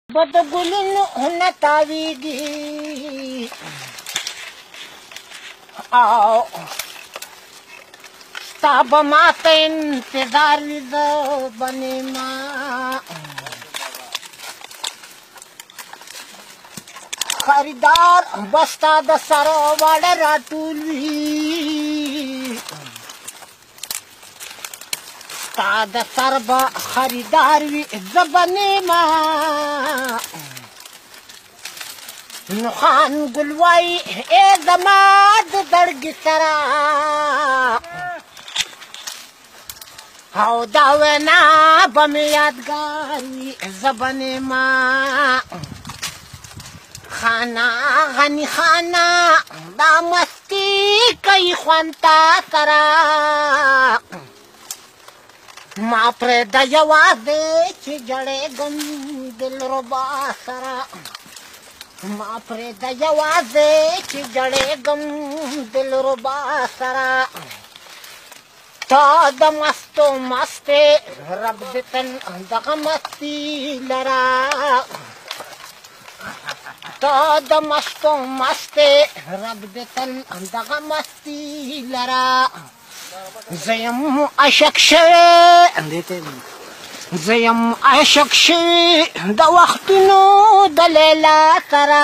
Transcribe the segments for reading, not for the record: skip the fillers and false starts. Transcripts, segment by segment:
بدګلونو نتاویږي او ستا به ماته انتظار وي زه به نیما خریدار به ستا د سر واړه راټول وي ستا د سر به خریدار وي زه به نیما نو خان ګل وایي ای زما د زړګي سره او دا وینا به مې یادګار وي زه به نیما خانه غني خانه دا مستي کوي خوند تا سره ما پرېږده یوازې چې جړېږم دلربا سره ما پرېږده یوازې چې جړېږم دلربا سره تا د مستو مستې رب دې تل دغه مستي لره تا د مستو مستې رب دې تل دغه مستي لره زه یم عاشق شوی زه یم عاشق شوی د وختونو د لیلا سره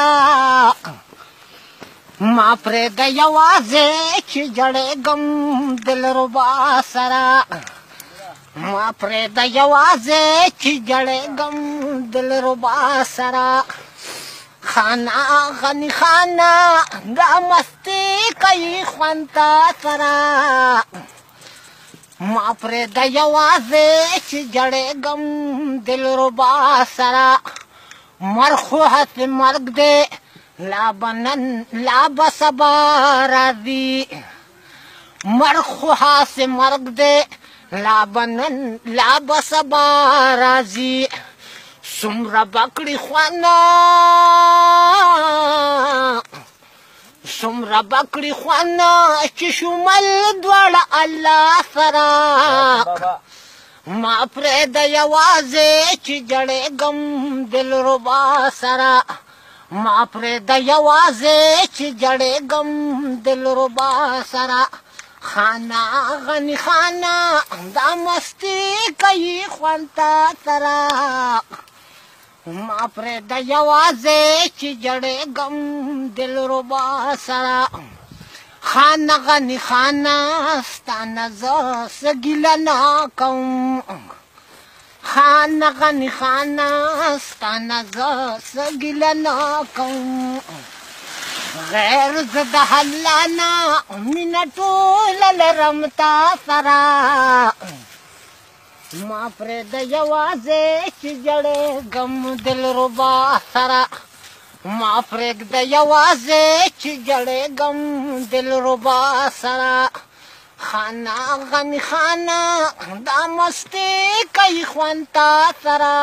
ما پرېږده یوازې چې جړېږم دلربا سره ما پرېږده یوازې چې جړېږم دلربا سره خانه غني خانه دا مستي کوي خوند تا سره ما پرېږده یوازې چې جړېږم دلربا سره مرګ خو هسې مرګ دی لا به نن لا به سبا راځي مرګ خو هسې مرګ دی لا به نن لا به سبا راځي څومره به کړي خوانه څومره به کړي خوانه چې شمل دواړه الله سره ما پرېږده یوازې چې جړېږم دلربا سره ما پرېږده یوازې چې جړېږم دلربا سره خانه غني خانه دا مستي کوي خوند تا سره ما پرېږده یوازې چې جړېږم دلربا سره خانه غني خانه ستا نه زه څه ګیله نه کوم خانه غني خانه ستا نه زه څه ګیله نه کوم غیر زه د الله نه مینه ټوله لرم تا سره ما پرېږده یوازې چې جړېږم دلربا سره ما پرېږده یوازې چې جړېږم دلربا سره خانه غني خانه دا مستي کوي خوند تا سره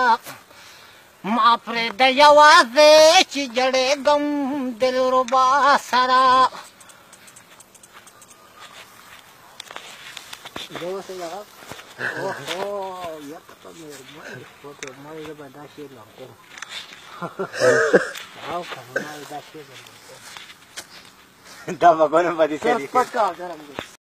ما پرېږده یوازې چې جړېږم دلربا سره دا مګونو باندې